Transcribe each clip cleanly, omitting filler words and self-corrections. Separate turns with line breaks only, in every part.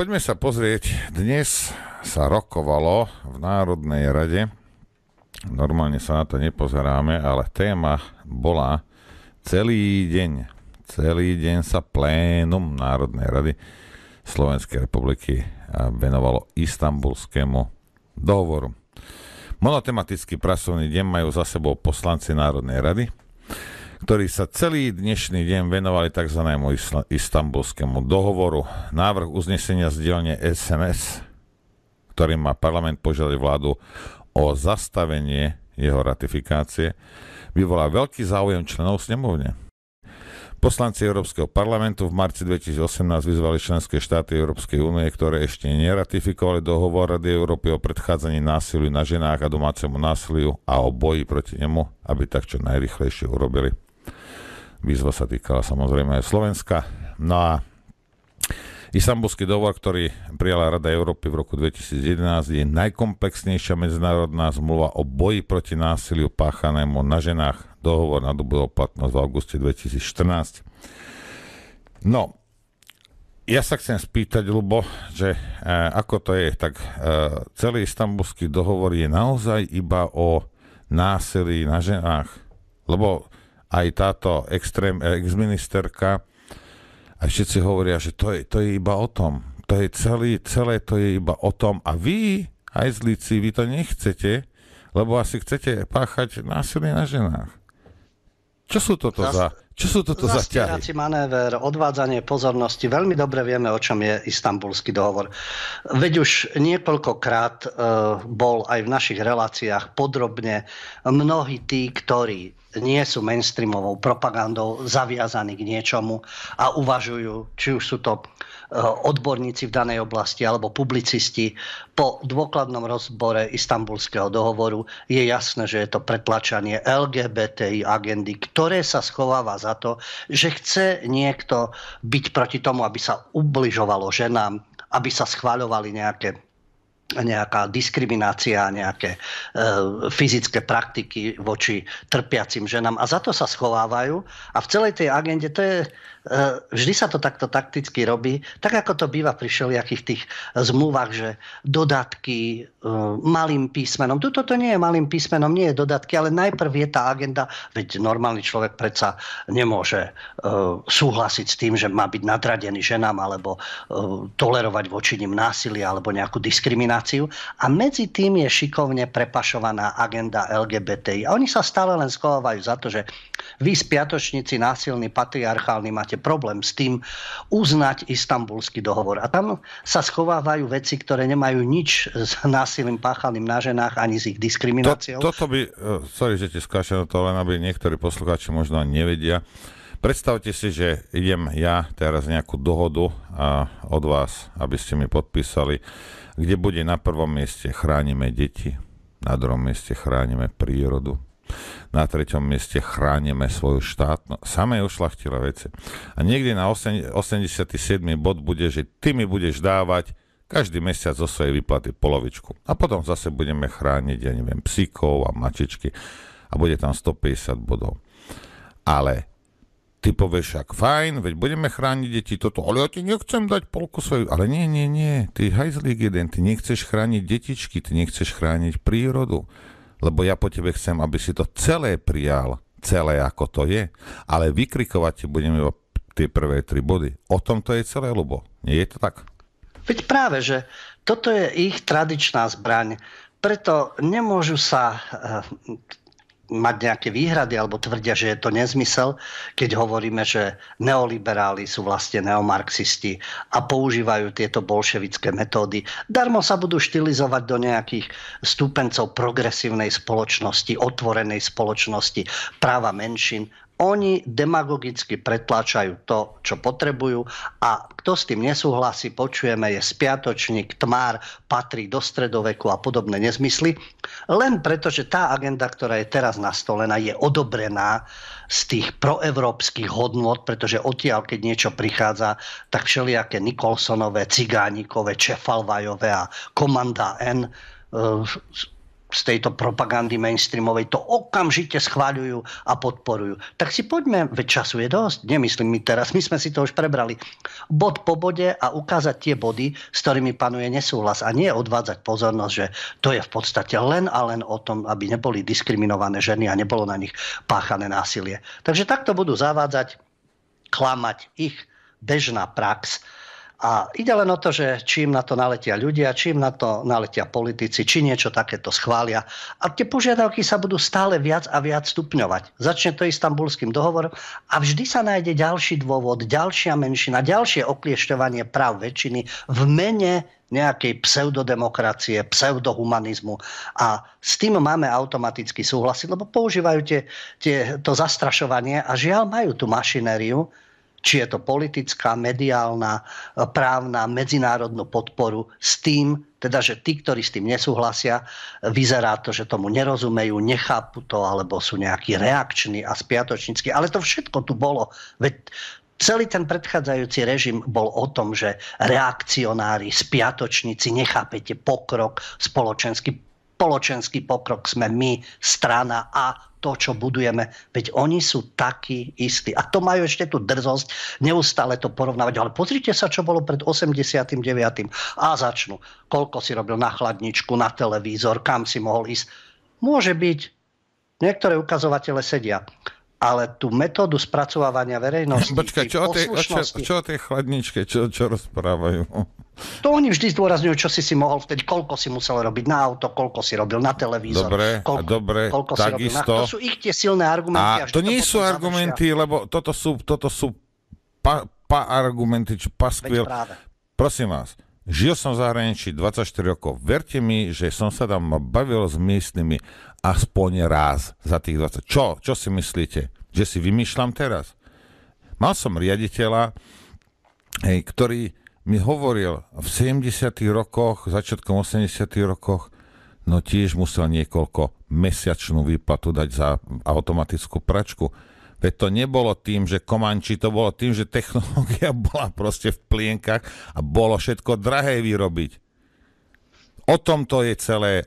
Poďme sa pozrieť. Dnes sa rokovalo v Národnej rade. Normálne sa na to nepozeráme, ale téma bola celý deň sa plénum Národnej rady Slovenskej republiky venovalo Istanbulskému dohovoru. Monotematický pracovný deň majú za sebou poslanci Národnej rady, ktorí sa celý dnešný deň venovali tzv. Istanbulskému dohovoru. Návrh uznesenia z dielne SNS, ktorým má parlament požiadať vládu o zastavenie jeho ratifikácie, vyvolá veľký záujem členov snemovne. Poslanci Európskeho parlamentu v marci 2018 vyzvali členské štáty Európskej únie, ktoré ešte neratifikovali dohovor Rady Európy o predchádzaní násiliu na ženách a domácemu násiliu a o boji proti nemu, aby tak čo najrýchlejšie urobili. Výzva sa týkala samozrejme aj Slovenska. No a Istanbulský dohovor, ktorý prijala Rada Európy v roku 2011, je najkomplexnejšia medzinárodná zmluva o boji proti násiliu páchanému na ženách. Dohovor nadobudol platnosť v auguste 2014. No, ja sa chcem spýtať, Ľubo, že ako to je, tak celý Istanbulský dohovor je naozaj iba o násilí na ženách, lebo aj táto ex-ministerka a všetci hovoria, že to je iba o tom. To je celé to je iba o tom. A vy, aj zlíci, vy to nechcete, lebo asi chcete páchať násilie na ženách. Čo sú toto za ťahy?
Zastierací manéver, odvádzanie pozornosti. Veľmi dobre vieme, o čom je Istanbulský dohovor. Veď už niekoľkokrát bol aj v našich reláciách podrobne mnohí tí, ktorí nie sú mainstreamovou propagandou zaviazaní k niečomu a uvažujú, či už sú to odborníci v danej oblasti alebo publicisti. Po dôkladnom rozbore Istanbulského dohovoru je jasné, že je to pretlačanie LGBTI agendy, ktoré sa schováva za to, že chce niekto byť proti tomu, aby sa ubližovalo ženám, aby sa schvaľovali nejaká diskriminácia, nejaké fyzické praktiky voči trpiacim ženám. A za to sa schovávajú. A v celej tej agende to je vždy sa to takto takticky robí, tak ako to býva pri všelijakých tých zmluvách, že dodatky malým písmenom. Tuto to nie je malým písmenom, nie je dodatky, ale najprv je tá agenda, veď normálny človek predsa nemôže súhlasiť s tým, že má byť nadradený ženám alebo tolerovať voči nim násilie alebo nejakú diskrimináciu. A medzi tým je šikovne prepašovaná agenda LGBTI. A oni sa stále len schovávajú za to, že vy spiatočníci násilní, patriarchálni máte problém s tým uznať Istanbulský dohovor. A tam sa schovávajú veci, ktoré nemajú nič s násilím páchaným na ženách ani s ich diskrimináciou.
Toto by, sorry, že ti skáčem to, len aby niektorí poslucháči možno nevedia. Predstavte si, že idem ja teraz nejakú dohodu od vás, aby ste mi podpísali, kde bude na prvom mieste chránime deti, na druhom mieste chránime prírodu, na treťom mieste chránime svoju štátnosť. Samé ušľachtilé veci. A niekde na 87. bod bude, že ty mi budeš dávať každý mesiac zo svojej výplaty polovičku. A potom zase budeme chrániť, ja neviem, psíkov a mačičky. A bude tam 150 bodov. Ale ty povieš, ak fajn, veď budeme chrániť deti toto, ale ja ti nechcem dať polku svoju. Ale nie. Ty hajzlík jeden, ty nechceš chrániť detičky, ty nechceš chrániť prírodu. Lebo ja po tebe chcem, aby si to celé prijal, celé ako to je, ale vykrikovať ti budeme iba tie prvé 3 body. O tom to je celé, Ľubo. Nie je to tak?
Veď práve, že toto je ich tradičná zbraň. Preto nemôžu sa mať nejaké výhrady alebo tvrdia, že je to nezmysel, keď hovoríme, že neoliberáli sú vlastne neomarxisti a používajú tieto bolševické metódy. Darmo sa budú štilizovať do nejakých stúpencov progresívnej spoločnosti, otvorenej spoločnosti, práva menšín. Oni demagogicky pretláčajú to, čo potrebujú a kto s tým nesúhlasí, počujeme, je spiatočník, tmár, patrí do stredoveku a podobné nezmysly. Len preto, že tá agenda, ktorá je teraz nastolená, je odobrená z tých proevropských hodnôt, pretože odtiaľ, keď niečo prichádza, tak všelijaké Nikolsonové, Cigánikové, Čefalvajové a Komanda N z tejto propagandy mainstreamovej to okamžite schváľujú a podporujú. Tak si poďme, veď času je dosť, nemyslím my teraz, my sme si to už prebrali, bod po bode a ukázať tie body, s ktorými panuje nesúhlas a nie odvádzať pozornosť, že to je v podstate len a len o tom, aby neboli diskriminované ženy a nebolo na nich páchané násilie. Takže takto budú zavádzať, klamať ich bežná prax. A ide len o to, že čím na to naletia ľudia, čím na to naletia politici, či niečo takéto schvália. A tie požiadavky sa budú stále viac a viac stupňovať. Začne to Istanbulským dohovorom a vždy sa nájde ďalší dôvod, ďalšia menšina, ďalšie okliešťovanie práv väčšiny v mene nejakej pseudodemokracie, pseudohumanizmu. A s tým máme automaticky súhlasiť, lebo používajú to zastrašovanie a žiaľ majú tú mašinériu, či je to politická, mediálna, právna, medzinárodnú podporu s tým, teda, že tí, ktorí s tým nesúhlasia, vyzerá to, že tomu nerozumejú, nechápu to, alebo sú nejakí reakční a spiatočnícky. Ale to všetko tu bolo. Veď celý ten predchádzajúci režim bol o tom, že reakcionári, spiatočníci, nechápete pokrok, spoločenský pokrok sme my, strana a to, čo budujeme, veď oni sú takí istí. A to majú ešte tú drzosť neustále to porovnávať. Ale pozrite sa, čo bolo pred 89. A začnú. Koľko si robil na chladničku, na televízor, kam si mohol ísť. Môže byť. Niektoré ukazovatele sedia. Ale tú metódu spracovávania verejnosti...
Počkaj, čo o tej chladničke? Čo rozprávajú?
To oni vždy zdôrazňujú, čo si mohol vtedy, koľko si musel robiť na auto, koľko si robil na televízor.
Dobre,
koľko
takisto.
To sú ich tie silné argumenty.
A to nie sú argumenty, lebo toto sú argumenty, čo paskvil. Prosím vás, žil som v zahraničí 24 rokov. Verte mi, že som sa tam bavil s miestnymi aspoň raz za tých 20. Čo si myslíte? Že si vymýšľam teraz? Mal som riaditeľa, ktorý mi hovoril v 70. rokoch, začiatkom 80. rokoch, no tiež musel niekoľko mesiačnú výplatu dať za automatickú pračku. Veď to nebolo tým, že Komanči, to bolo tým, že technológia bola proste v plienkach a bolo všetko drahé vyrobiť. O tom to je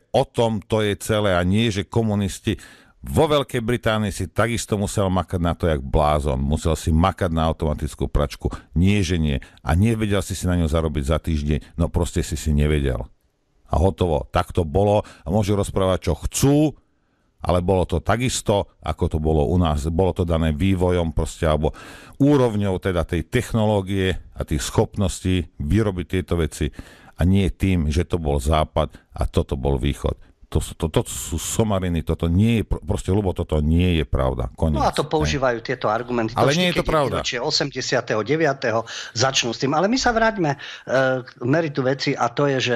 celé a nie, že komunisti vo Veľkej Británii si takisto musel makať na to, jak blázon. Musel si makať na automatickú pračku. Nie, že nie. A nevedel si na ňu zarobiť za týždeň. No proste si nevedel. A hotovo. Tak to bolo. A môžu rozprávať, čo chcú, ale bolo to takisto, ako to bolo u nás. Bolo to dané vývojom proste, alebo úrovňou teda tej technológie a tých schopností vyrobiť tieto veci. A nie tým, že to bol západ a toto bol východ. Toto sú somariny, toto nie je, proste, ľubo, toto nie je pravda. Koniec. No
a to používajú tieto argumenty.
Ale nie je to pravda.
89. začnú s tým. Ale my sa vráťme k meritu veci a to je, že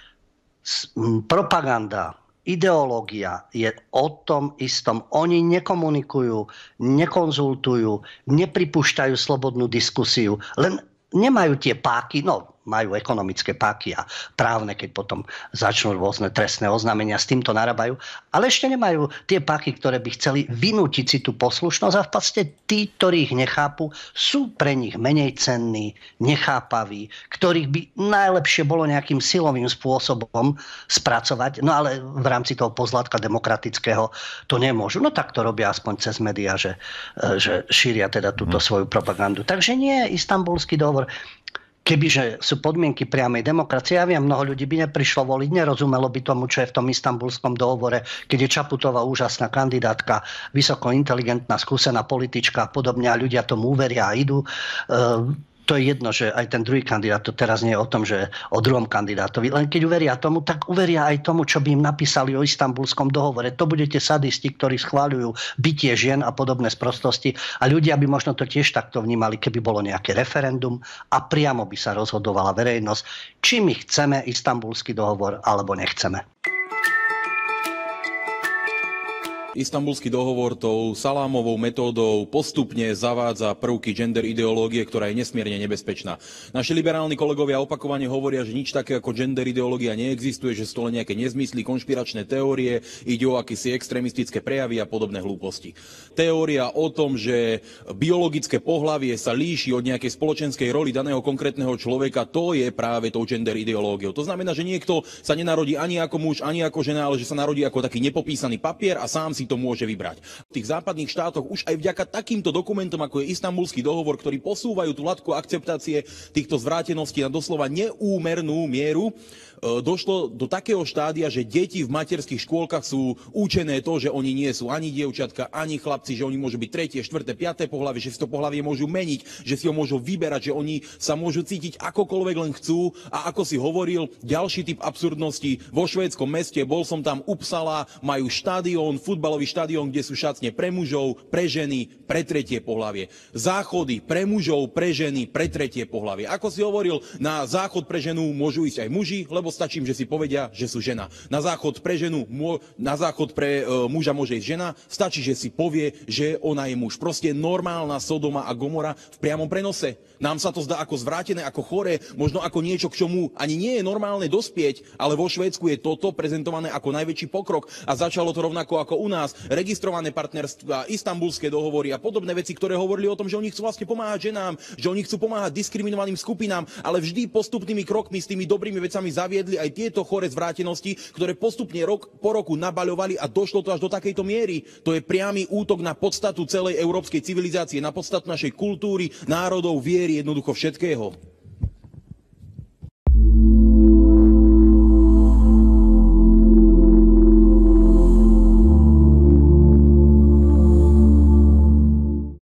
propaganda, ideológia je o tom istom. Oni nekomunikujú, nekonzultujú, nepripúšťajú slobodnú diskusiu, len nemajú tie páky, majú ekonomické páky a právne, keď potom začnú rôzne trestné oznámenia, s týmto narábajú, ale ešte nemajú tie páky, ktoré by chceli vynútiť si tú poslušnosť a v podstate tí, ktorí ich nechápu, sú pre nich menej cenní, nechápaví, ktorých by najlepšie bolo nejakým silovým spôsobom spracovať, no ale v rámci toho pozlátka demokratického to nemôžu. No tak to robia aspoň cez médiá, že šíria teda túto svoju propagandu. Takže nie Istanbulský dohovor. Kebyže sú podmienky priamej demokracie, ja viem, mnoho ľudí by neprišlo voliť, nerozumelo by tomu, čo je v tom Istanbulskom dohovore, keď je Čaputová úžasná kandidátka, vysoko inteligentná, skúsená politička a podobne a ľudia tomu uveria a idú. To je jedno, že aj ten druhý kandidát, to teraz nie je o tom, že o druhom kandidátovi. Len keď uveria tomu, tak uveria aj tomu, čo by im napísali o Istanbulskom dohovore. To budete sadisti, ktorí schváľujú bytie žien a podobné sprostosti. A ľudia by možno to tiež takto vnímali, keby bolo nejaké referendum a priamo by sa rozhodovala verejnosť, či my chceme Istanbulský dohovor alebo nechceme.
Istanbulský dohovor tou salámovou metódou postupne zavádza prvky gender ideológie, ktorá je nesmierne nebezpečná. Naši liberálni kolegovia opakovane hovoria, že nič také ako gender ideológia neexistuje, že sú to len nejaké nezmysly, konšpiračné teórie, ide o akési extrémistické prejavy a podobné hlúposti. Teória o tom, že biologické pohlavie sa líši od nejakej spoločenskej roli daného konkrétneho človeka, to je práve tou gender ideológiou. To znamená, že niekto sa nenarodí ani ako muž, ani ako žena, ale že sa narodí ako taký nepopísaný papier a sám si to môže vybrať. V tých západných štátoch už aj vďaka takýmto dokumentom, ako je Istanbulský dohovor, ktorí posúvajú tú latku akceptácie týchto zvráteností na doslova neúmernú mieru, došlo do takého štádia, že deti v materských škôlkach sú učené to, že oni nie sú ani dievčatka, ani chlapci, že oni môžu byť tretie, štvrté, piaté pohlavie, že si to pohlavie môžu meniť, že si ho môžu vyberať, že oni sa môžu cítiť akokoľvek len chcú. A ako si hovoril, ďalší typ absurdnosti, vo švédskom meste, bol som tam Uppsala, majú štadión, futbalový štadión, kde sú šatne pre mužov, pre ženy, pre tretie pohlavie. Záchody pre mužov, pre ženy, pre tretie pohlavie. Ako si hovoril, na záchod pre ženu môžu ísť aj muži, lebo stačí, že si povedia, že sú žena. Na záchod pre ženu, na záchod pre muža môže ísť žena, stačí, že si povie, že ona je muž. Proste normálna Sodoma a Gomora v priamom prenose. Nám sa to zdá ako zvrátené, ako choré, možno ako niečo, k čomu ani nie je normálne dospieť, ale vo Švédsku je toto prezentované ako najväčší pokrok a začalo to rovnako ako u nás. Registrované partnerstvá, Istanbulské dohovory a podobné veci, ktoré hovorili o tom, že oni chcú vlastne pomáhať ženám, že oni chcú pomáhať diskriminovaným skupinám, ale vždy postupnými krokmi s tými dobrými vecami zaviedli aj tieto choré zvrátenosti, ktoré postupne rok po roku nabaľovali a došlo to až do takejto miery. To je priamy útok na podstatu celej európskej civilizácie, na podstatu našej kultúry, národov, viery, jednoducho všetkého.